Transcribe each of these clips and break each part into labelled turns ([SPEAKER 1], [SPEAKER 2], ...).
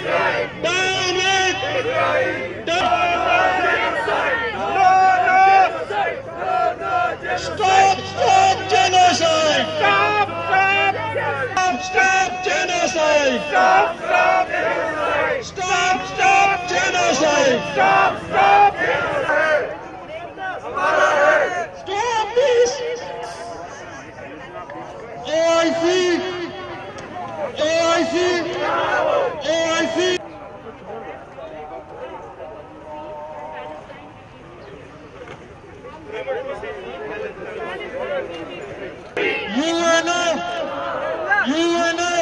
[SPEAKER 1] Down with Stop genocide! Stop genocide! Stop genocide! Stop genocide! Stop genocide! Stop this! OIC! OIC! OIC! UNO! UNO!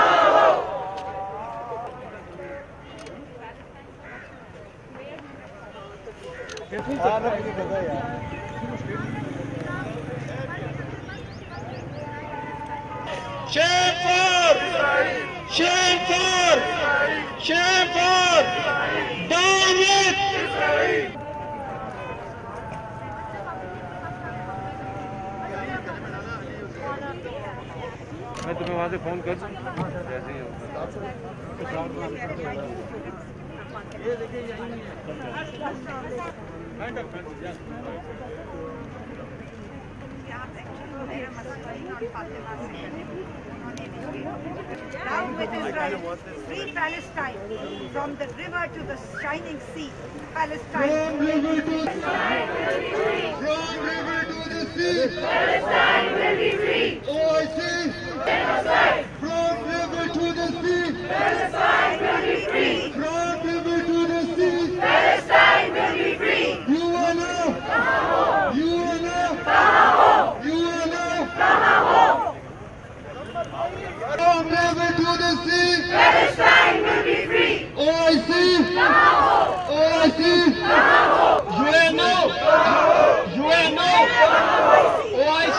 [SPEAKER 1] Shame for! Shame for! Shame for! Down with!
[SPEAKER 2] मैं तुम्हें वहाँ से phone कर दूँ जैसे ही
[SPEAKER 3] Down with Israel, free Palestine, from the river to the shining sea, Palestine.
[SPEAKER 1] From river to the sea,
[SPEAKER 4] Palestine will be free.
[SPEAKER 1] OIC!
[SPEAKER 4] Genocide.
[SPEAKER 1] From river to the sea,
[SPEAKER 4] Palestine will be free.
[SPEAKER 1] from river to the sea,
[SPEAKER 4] Palestine will be free.
[SPEAKER 1] UNO! UNO! UNO! From river to the sea,
[SPEAKER 4] Palestine will be free.
[SPEAKER 1] OIC! OIC! UNO! UNO! OIC!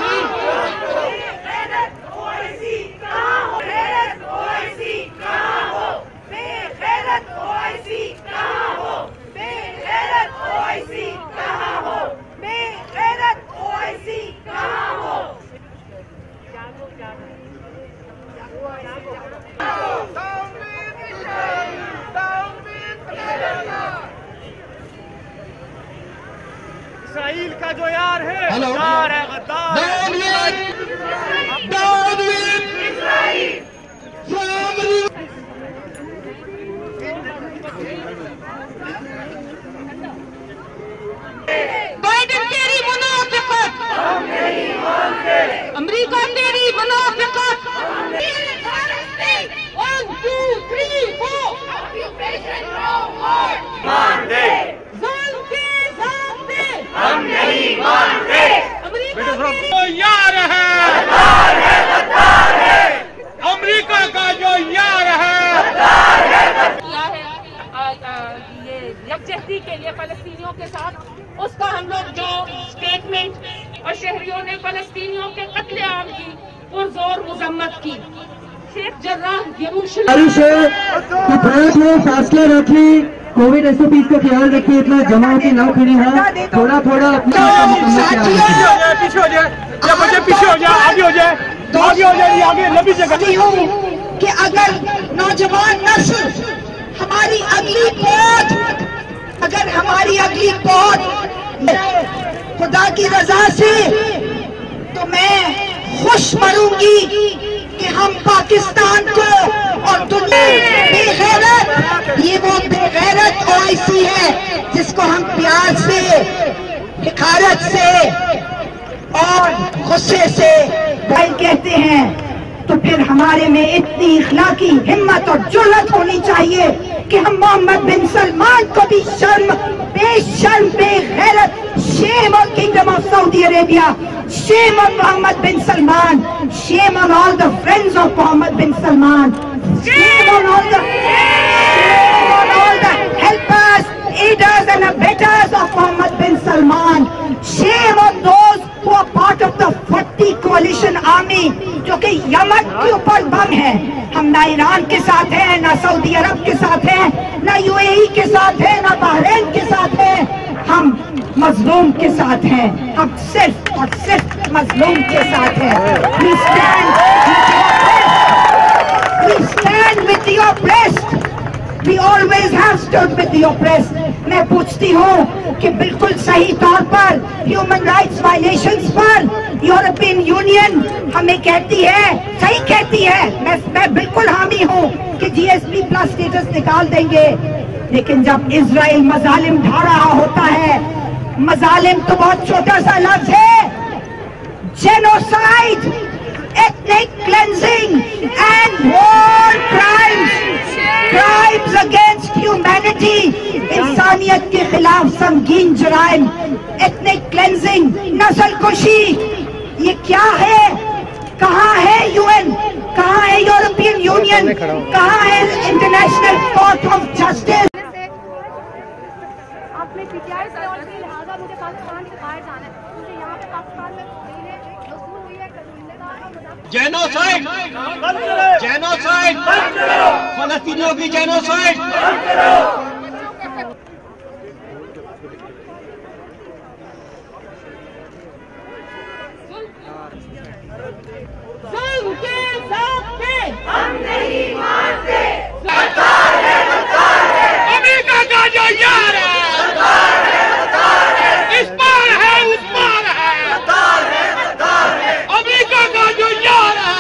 [SPEAKER 2] Israel का जो यार है
[SPEAKER 1] hello
[SPEAKER 2] गद्दार है गद्दार
[SPEAKER 1] down with Israel from
[SPEAKER 3] Biden तेरी मुनाफिकत हम नहीं मानते, अमेरिका तेरी मुनाफिकत 1 2 3 4 ऑक्यूपेशन नो मोर
[SPEAKER 4] मानते हम नहीं मानते।
[SPEAKER 2] जो यार है अमेरिका का जो यार है
[SPEAKER 5] ये यकजहती के लिए फलस्तीनियों के साथ उसका हम लोग जो स्टेटमेंट और शहरियों ने फलस्तीनियों के कत्लेआम की पुरजोर मजम्मत की। शेख जर्राह
[SPEAKER 6] बारिश है तो थोड़ा थोड़ा फासला रखिए, कोविड SOPs का ख्याल रखिए, इतना जमावटी ना खड़ी है, थोड़ा थोड़ा अपना
[SPEAKER 2] पीछे हो जाए या बच्चे पीछे हो जाए, आगे हो जाए, आगे हो जाए, आगे लंबी जगह
[SPEAKER 3] कि अगर नौजवान नस्ल हमारी अगली पौध, अगर हमारी अगली पौध खुदा की रजा से, तो मैं खुश मरूंगी कि हम पाकिस्तान को और दुनिया बेगैरत, ये वो बेगैरत OIC है जिसको हम प्यार से, हिकारत से और गुस्से से भाई कहते हैं, तो फिर हमारे में इतनी इखलाकी हिम्मत और जुर्रत होनी चाहिए कि हम मोहम्मद बिन सलमान को भी शर्म, बेशर्म, बेगैरत, shame on Kingdom of Saudi Arabia, shame on Mohammed bin Salman, shame on all the friends of Mohammed bin Salman, shame on all the helpers, aiders and abettors of Mohammed bin Salman, shame on those who are part of the 40 coalition army जो कि Yemen के ऊपर बम है। हम ना Iran के साथ हैं, ना सऊदी अरब के साथ हैं, ना UAE के साथ हैं, ना बहरीन के साथ हैं, हम मजलूम के साथ हैं, हम सिर्फ और सिर्फ मजलूम के साथ हैं। We stand with the oppressed, We always have stood with the oppressed. मैं पूछती हूँ कि बिल्कुल सही तौर पर ह्यूमन राइट्स वायलेशंस पर यूरोपियन यूनियन हमें कहती है, सही कहती है, मैं बिल्कुल हामी हूँ कि GSP+ स्टेटस निकाल देंगे, लेकिन जब इजराइल मजालिम ढा रहा होता है, मजालिम तो बहुत छोटा सा लफ्ज है, genocide, ethnic cleansing and war crimes, crimes against humanity, इंसानियत के खिलाफ संगीन जुराइम, ethnic cleansing, नस्ल कुशी, ये क्या है? कहाँ है UN? कहाँ है यूरोपियन यूनियन? कहाँ है इंटरनेशनल कोर्ट ऑफ जस्टिस?
[SPEAKER 7] आपने PTI से और भी लिहाजा मुझे पाकिस्तान से बाहर जाना है, मुझे यहाँ पे पाकिस्तान में वसूल हुई है
[SPEAKER 1] जेनोसाइड, जेनोसाइड, फलस्तीनियों की जेनोसाइड।
[SPEAKER 4] हम नहीं मानते।
[SPEAKER 1] अमेरिका का जो यार है, इस पार है, उस पार है, अमेरिका का जो यार है।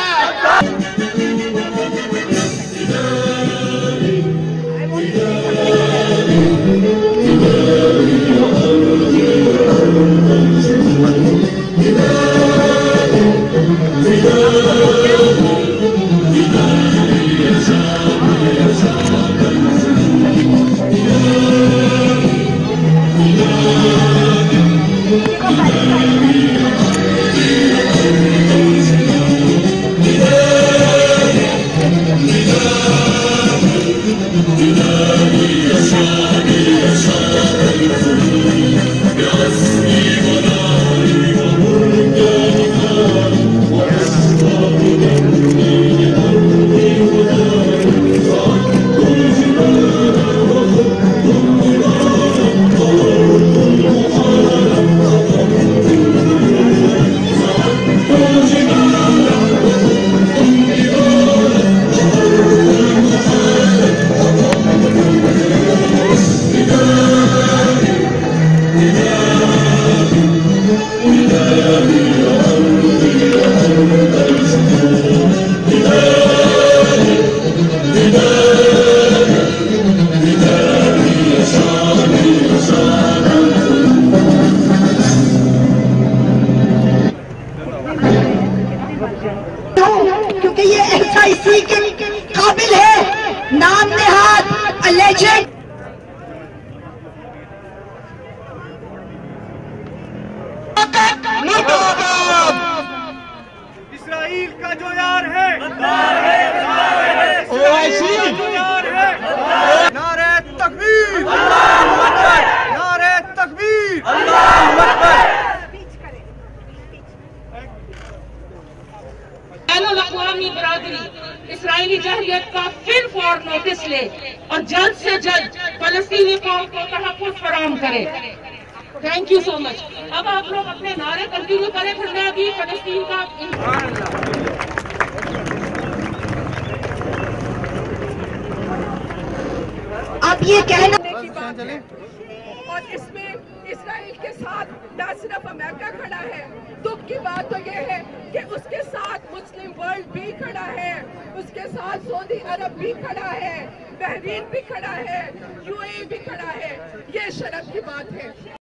[SPEAKER 3] क्योंकि ये SIC के काबिल है, नाम नेहाद अलेजेड।
[SPEAKER 2] इसराइल का जो यार है,
[SPEAKER 1] OIC,
[SPEAKER 2] नारे तकबीर, नारे तकबीर,
[SPEAKER 5] बैनुल-अक़वामी बिरादरी इसराइली जहरियत का फिर फौर नोटिस ले और जल्द से जल्द फलस्तीनी कौम को तहफ़्फ़ुज़ फराहम करे। Thank you so much. अब आप लोग अपने नारे कंटिन्यू करें, फिर मैं अभी फलस्तीन का
[SPEAKER 3] आप ये कहना
[SPEAKER 8] की बात है और इसमें इसराइल के साथ न सिर्फ अमेरिका खड़ा है, दुख की बात तो ये है कि उसके साथ मुस्लिम वर्ल्ड भी खड़ा है, उसके साथ सऊदी अरब भी खड़ा है, बहरीन भी खड़ा है, UAE भी खड़ा है। ये शर्म की बात है।